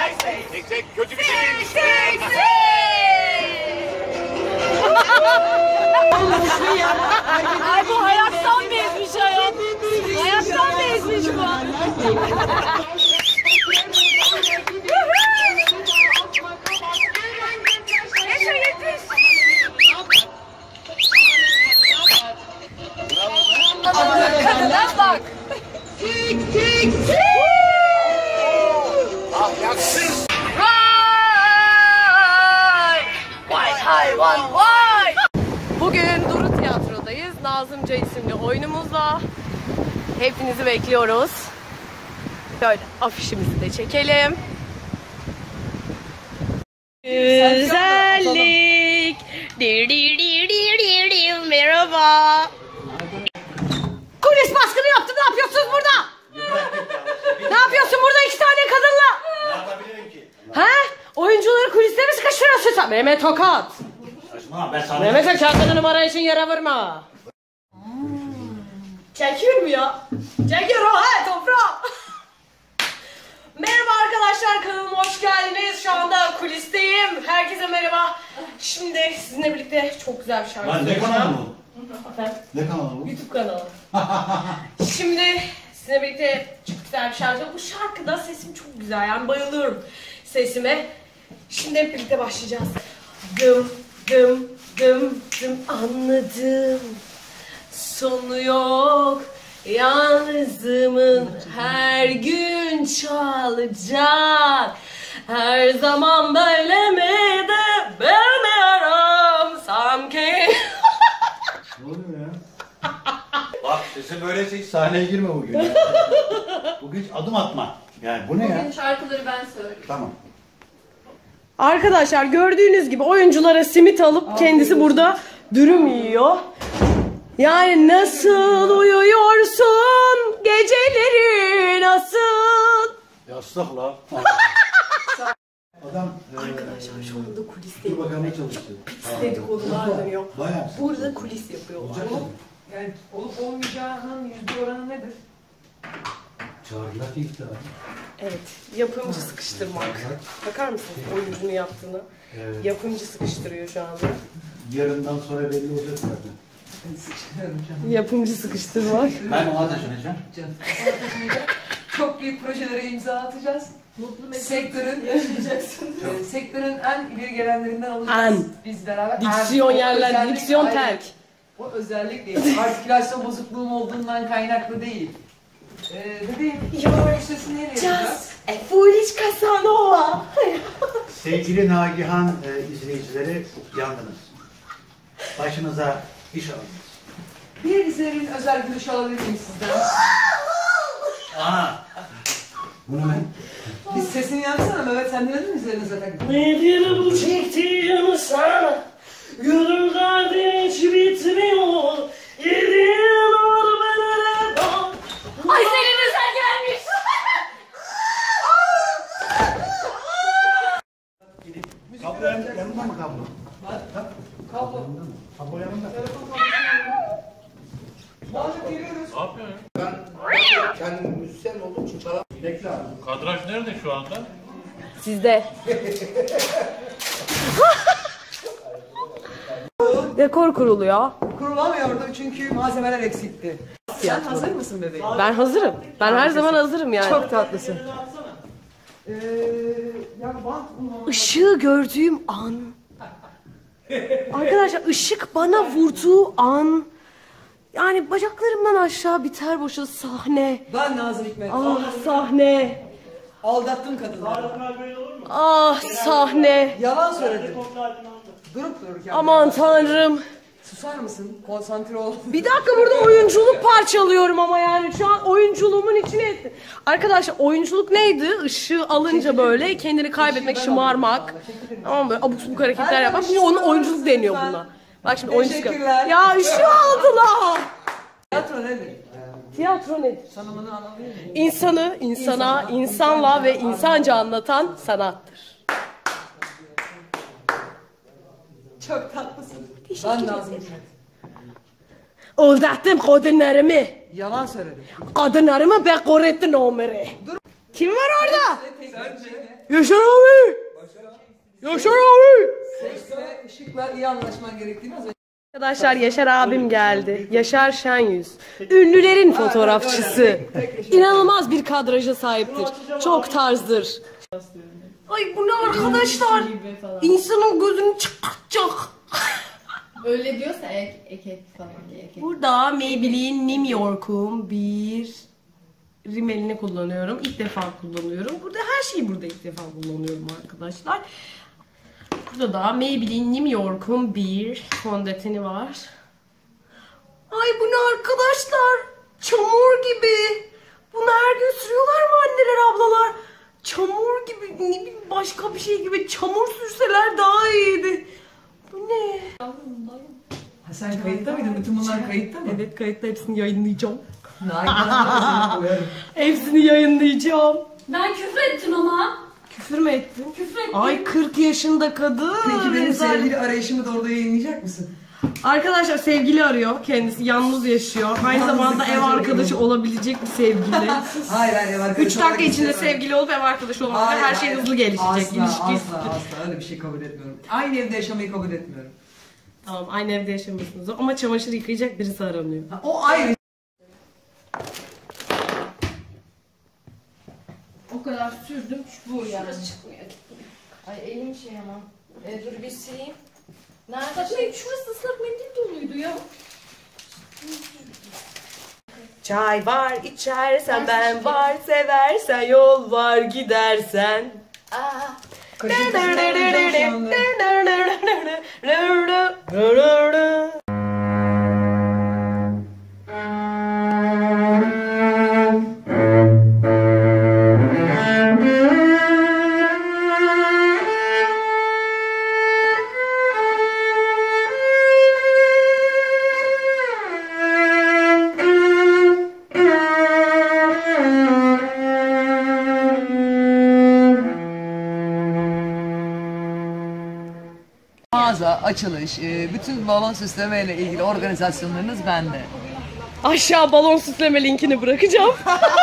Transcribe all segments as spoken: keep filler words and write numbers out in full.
Tek tek kötü bir şey değilmiş. Ay bu hayattan bezmiş ayol. Hayattan bezmiş bu. Yaşa yetiş. Kadına bak. Tik tik tik. Ahlaksız. Vay! Vay hayvan vay! Bugün Duru Tiyatro'dayız. Nazımca isimli oyunumuzla. Hepinizi bekliyoruz. Böyle afişimizi de çekelim. Güzellik. Dir dir dir dir dir dir. Merhaba. Kulis baskını yaptım. Ne yapıyorsunuz burada? Ne yapıyorsun burada iki tane kadınla? Ne yapabilirim ki? He? Oyuncuları kuliste mi sıkıştırıyorsun sen? Mehmet Tokat. Saçmalama ben sana... Mehmet Tokat numara için yere vurma. Hmm. Çekiyor mu ya? Çekiyor o he toprağım. Merhaba arkadaşlar, kanalıma hoş geldiniz. Şu anda kulisteyim. Herkese merhaba. Şimdi sizinle birlikte çok güzel bir şarkı Lan ne kanalı bu? Efendim? Ne kanalı bu? YouTube kanalı. Şimdi sizinle birlikte çok güzel bir şarkı. Bu şarkıda sesim çok güzel, yani bayılıyorum sesime. Şimdi hep birlikte başlayacağız. Dım dım dım dım anladım. Sonu yok. Yalnızımın her gün çalacak. Her zaman böyle mi de bilmiyorum sanki. Ne oluyor ya? Bak sesin böyleyse hiç sahneye girme bugün ya. Bugün hiç adım atma. Yani bu ne ya? Bugün şarkıları ben söyleyeyim. Tamam. Arkadaşlar gördüğünüz gibi oyunculara simit alıp kendisi burada dürüm yiyor. Yani nasıl uyuyorsun geceleri nasıl? Yastık la. Adam Arkadaşlar şu anda dur kulisteyim. bakalım ne çalıştı. Pis dedikodular dönüyor. Bayağı. Burada kulis yapıyorlar. Olacak mı? Yani olup olmayacağının yüzde oranı nedir? Çağırdılar ilk daha. Evet, yapımcı sıkıştırmak. Bakar mısınız oyuncunun yaptığını? Evet. Yapımcı sıkıştırıyor şu anda. Yarından sonra belli olacak zaten. Sıçrıyorum canım. Yapımcı sıkıştırmak. Ben ona taşınacağım. Canım. Çok büyük projelere imza atacağız. Mutlu Sektörün yaşayacaksın. e, sektörün en ileri gelenlerinden olacağız. En. Biz beraber. Diksiyon En. O yerler, özellik diksiyon ayrı. terk. O özellik değil. Artikülasyon bozukluğum olduğundan kaynaklı değil. Ee, bebeğim, You're sesini nereye yapacağız? just a foolish Casanova. Sevgili Nagihan e, izleyicileri yandınız. Başınıza iş alınız. Bir dizilerin özel görüşü alabilir miyim sizden? Aha. Bu ne lan? Bir sesini yansana Mehmet, sen dinledin mi üzerine zaten? Nedir bu çektiğim sana? Gönül derdi hiç bitmiyor. Yediğin or benere dal. Ay senin özel gelmiş. Kablo yanında, yanında mı kablo? Kablo. Kablo yanında. Bazı geliyoruz. Ne yapıyorsun ya? Ben kendim müzisyen olduğum için çalamam. Bekle abi. Kadraj nerede şu anda? Sizde. Dekor kuruluyor. Kurulamıyordu çünkü malzemeler eksikti. Sen hazır mısın bebeğim? Ben hazırım. Ben her zaman hazırım yani. Çok tatlısın. Ee, ya bant mı? Işığı gördüğüm an. Arkadaşlar ışık bana vurduğu an. Yani bacaklarımdan aşağı biter boşa sahne. Ben Nazım Hikmet. Ah sahne. Aldattım kadınları. Ah sahne. Yalan söyledim. Durup dururken. Aman tanrım. Susar mısın? Konsantre ol. Bir dakika burada oyunculuk parçalıyorum ama yani şu an oyunculuğumun içine etti. Arkadaşlar oyunculuk neydi? Işığı alınca böyle kendini kaybetmek, şımarmak. Tamam böyle abuk subuk hareketler yapmak. Bu onun oyunculuk deniyor buna. Bak şimdi oyunculuk. Teşekkürler. Ya ışığı aldılar. Tiyatro nedir? Tiyatro nedir? Tanımını anlatayım mı? İnsanı insana, insanla ve insanca anlatan sanattır. Çok tatlısın. Ben Nazım Hikmet. Aldattım kadınlarımı. Yalan söyledim. Kadınlarımı ben korrettin onları. Kim var orada? Sence? Yaşar abi. Yaşar abi. Sesle, ışıkla iyi anlaşman gerektiğini az önce. Arkadaşlar Yaşar abim geldi. Yaşar Şenyüz. Ünlülerin fotoğrafçısı. İnanılmaz bir kadraja sahiptir. Çok tarzdır. Ay bu ne arkadaşlar? İnsanın gözünü çıkartacak. Öyle diyorsa ek, ek falan diye. Ek. Burada Maybelline New York'un bir rimelini kullanıyorum. İlk defa kullanıyorum. Burada her şeyi burada ilk defa kullanıyorum arkadaşlar. Burada da Maybelline New York'un bir fondöteni var. Ay bu ne arkadaşlar? Çamur gibi. Bunu her gün sürüyorlar mı anneler ablalar? Çamur gibi, ne bileyim başka bir şey gibi çamur sürseler daha iyiydi. Bu ne? Ha sen kayıtta mıydın? Bütün bunlar kayıtta mı? Evet kayıtta hepsini yayınlayacağım. Nagihan'ı koyarım. Hepsini yayınlayacağım. Ben küfür ettim ama. Küfür mü ettin? Küfür ettim. Ay kırk yaşında kadın. Peki benim Rezalet. sevgili arayışımı da orada yayınlayacak mısın? Arkadaşlar sevgili arıyor. Kendisi yalnız yaşıyor. Aynı Yalnızlık zamanda ev bence arkadaşı önemli. olabilabilecek bir sevgili. Hayır hayır. ev arkadaşı üç dakika olarak içinde istemem. sevgili olup ev arkadaşı olmak. Hayır, Her şey hayır. hızlı gelişecek. Asla, İlişki. asla asla öyle bir şey kabul etmiyorum. Aynı evde yaşamayı kabul etmiyorum. Tamam aynı evde yaşamıyorsunuz ama çamaşır yıkayacak birisi aranıyor. Ha, o ayrı. O kadar sürdüm şu bu yani. Çıkmıyor. Ay elim şey ama. E, dur bir sileyim. Nerede şey? Şurası ıslak mendil doluydu ya. Çay var içersen ben var seversen yol var gidersen. Aa. Kaşık kaşık alacağım şu anda. Mağaza, açılış, e, bütün balon süsleme ile ilgili organizasyonlarınız bende. Aşağı balon süsleme linkini bırakacağım.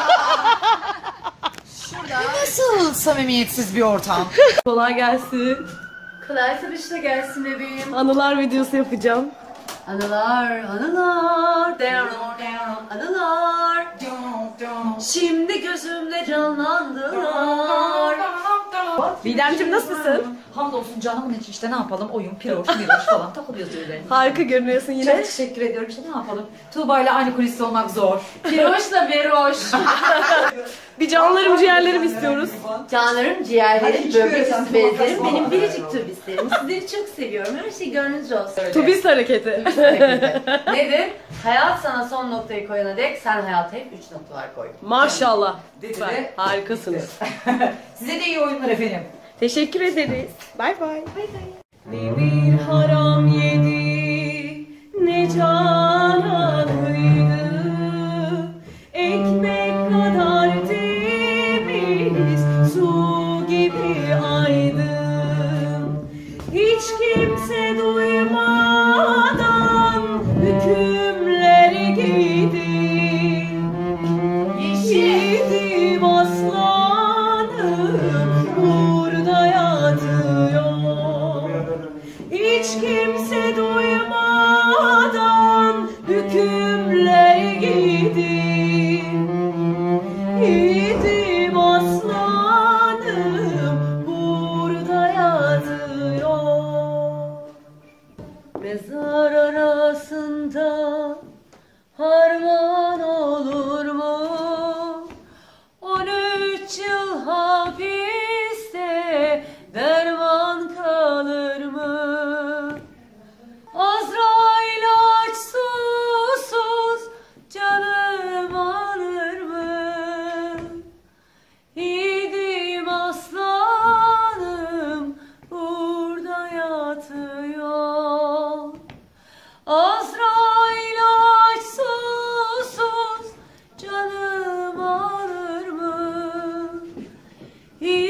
Nasıl samimiyetsiz bir ortam? Kolay gelsin. Kolay sabışta gelsin bebeğim. Anılar videosu yapacağım. Anılar, anılar, down, down, anılar. Şimdi gözümde canlandılar. Didemciğim nasılsın? Hamdolsun canımın içi işte ne yapalım oyun, piroş, miroş falan takılıyoruz öyle. Harika görünüyorsun Çok yine. teşekkür ediyorum işte ne yapalım. Tuğba ile aynı kuliste olmak zor. Piroşla beroş. Bir canlarım ciğerlerim istiyoruz. Canlarım, Hadi ciğerlerim, çıkıyoruz böbrek sen, üstü bezlerim, fotoğraf benim var. biricik tubislerim. Sizleri çok seviyorum. Her şey gönlünüzce olsun. Tubist hareketi. Nedir? Hayat sana son noktayı koyana dek sen hayata hep üç noktalar koy. Maşallah. Dedi Lütfen. de- Harikasınız. Size de iyi oyunlar efendim. Teşekkür ederiz. Bay bay. Ne bir haram yedi, ne cananıydı. Ekmek kadar temiz, su gibi aydın. Hiç kimse duymadan hükümleri giydin. Yiğidim aslanım burada yatıyor. Hiç kimse duymadan hükümleri giydin. Yiğidim aslanım burada yatıyor. Mezar arasında harman olur mu? On üç yıl hapiste derman kalır mı? Azrail aç susuz canım alır mı? Yiğidim aslanım burada yatıyor. Azrail aç susuz canım alır mı?